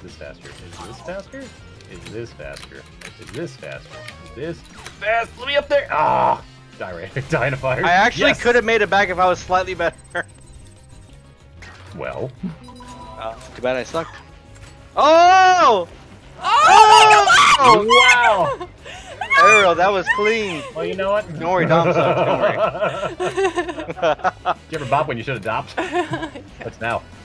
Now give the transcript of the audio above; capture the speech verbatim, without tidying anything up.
this faster? Is this faster? Is this faster? Is this faster? Is this fast? Let me up there! Ah! Die right. Die in a fire. I actually yes. could have made it back if I was slightly better. Well. Uh, too bad I sucked. Oh! Oh! Oh! Wow! Ariel, that was clean. Well, you know what? Don't worry, Dom sucks. Don't worry. Did you ever bop when you should have dopped? What's now?